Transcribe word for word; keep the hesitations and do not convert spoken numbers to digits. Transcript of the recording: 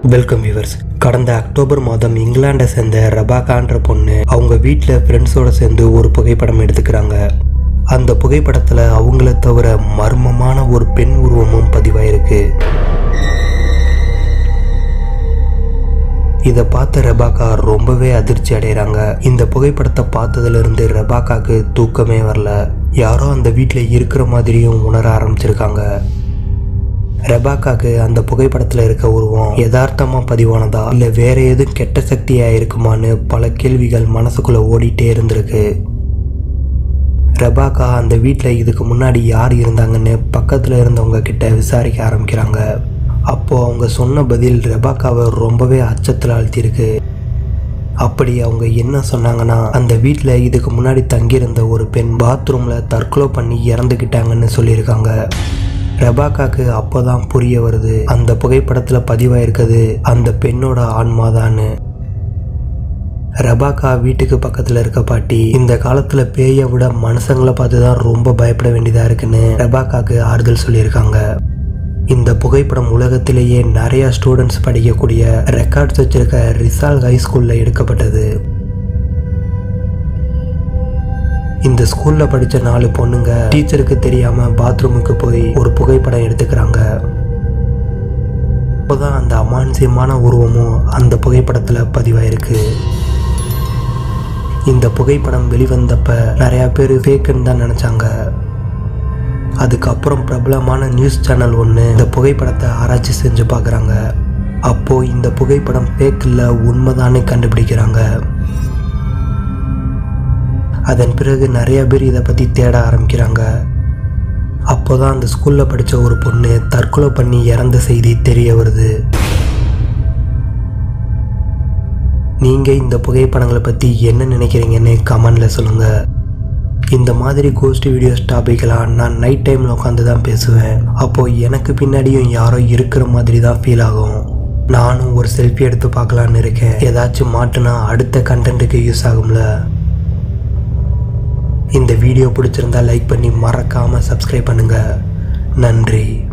Welcome viewers. கடந்த October மாதம் இங்கிலாண்டை சேர்ந்த ரெபாக்கான்ற பொண்ணு அவங்க வீட்டில் ஃப்ரெண்ட்ஸோடு சேர்ந்து ஒரு புகைப்படம் எடுத்துக்கிறாங்க. அந்த புகைப்படத்தில் அவங்கள தவிர மர்மமான ஒரு பெண் உருவமும் பதிவாயிருக்கு. இதை பார்த்த ரெபாக்கா ரொம்பவே அதிர்ச்சி அடைகிறாங்க. இந்த புகைப்படத்தை பார்த்ததுலேருந்து ரெபாக்காக்கு தூக்கமே வரல. யாரோ அந்த வீட்டில் இருக்கிற மாதிரியும் உணர ஆரம்பிச்சிருக்காங்க. ரெபாக்காக்கு அந்த புகைப்படத்தில் இருக்க உருவம் யதார்த்தமாக பதிவானதா இல்லை வேற எதுவும் கெட்ட சக்தியாக இருக்குமான்னு பல கேள்விகள் மனசுக்குள்ளே ஓடிட்டே இருந்திருக்கு. ரெபாக்கா அந்த வீட்டில் இதுக்கு முன்னாடி யார் இருந்தாங்கன்னு பக்கத்தில் இருந்தவங்க கிட்ட விசாரிக்க ஆரம்பிக்கிறாங்க. அப்போது அவங்க சொன்ன பதில் ரெபாக்காவை ரொம்பவே அச்சத்தில் ஆழ்த்திருக்கு. அப்படி அவங்க என்ன சொன்னாங்கன்னா, அந்த வீட்டில் இதுக்கு முன்னாடி தங்கியிருந்த ஒரு பெண் பாத்ரூமில் தற்கொலை பண்ணி இறந்துக்கிட்டாங்கன்னு சொல்லியிருக்காங்க. ரெபாக்காக்கு அப்போதான் புரிய வருது, அந்த புகைப்படத்தில் பதிவாயிருக்குது அந்த பெண்ணோட ஆன்மாதான்னு. ரெபாக்கா வீட்டுக்கு பக்கத்தில் இருக்க பாட்டி இந்த காலத்தில் பேயை விட மனுஷங்களை பார்த்து தான் ரொம்ப பயப்பட வேண்டியதாக இருக்குன்னு ரெபாக்காக்கு ஆறுதல் சொல்லியிருக்காங்க. இந்த புகைப்படம் உலகத்திலேயே நிறைய ஸ்டூடெண்ட்ஸ் படிக்கக்கூடிய ரெக்கார்ட்ஸ் வச்சிருக்க ரிசால் ஹை ஸ்கூலில் எடுக்கப்பட்டது. இந்த ஸ்கூல்ல படிச்ச நாலு பொண்ணுங்க டீச்சருக்கு தெரியாம பாத்ரூமுக்கு போய் ஒரு புகைப்படம் எடுத்துக்கிறாங்க. அப்போதான் அந்த அமானுஷ்யமான உருவமும் அந்த புகைப்படத்துல பதிவாயிருக்கு. இந்த புகைப்படம் வெளிவந்தப்ப நிறைய பேர் ஃபேக்குன்னு தான் நினைச்சாங்க. அதுக்கப்புறம் பிரபலமான நியூஸ் சேனல் ஒன்று இந்த புகைப்படத்தை ஆராய்ச்சி செஞ்சு பார்க்குறாங்க. அப்போ இந்த புகைப்படம் ஃபேக் இல்லை உண்மைதானே கண்டுபிடிக்கிறாங்க. அதன் பிறகு நிறைய பேர் இதை பற்றி தேட ஆரம்பிக்கிறாங்க. அப்போதான் அந்த ஸ்கூலில் படித்த ஒரு பொண்ணு தற்கொலை பண்ணி இறந்த செய்தி தெரிய வருது. நீங்கள் இந்த புகைப்படங்களை பற்றி என்ன நினைக்கிறீங்கன்னு கமெண்டில் சொல்லுங்கள். இந்த மாதிரி கோஸ்ட் வீடியோஸ் டாபிக்லாம் நான் நைட் டைமில் உட்காந்து தான் பேசுவேன். அப்போது எனக்கு பின்னாடியும் யாரோ இருக்கிற மாதிரி தான் ஃபீல் ஆகும். நானும் ஒரு செல்ஃபி எடுத்து பார்க்கலான்னு இருக்கேன். ஏதாச்சும் மாட்டுனா அடுத்த கண்டென்ட்டுக்கு யூஸ் ஆகும்ல. இந்த வீடியோ பிடிச்சிருந்தா லைக் பண்ணி மறக்காமல் சப்ஸ்கிரைப் பண்ணுங்கள். நன்றி.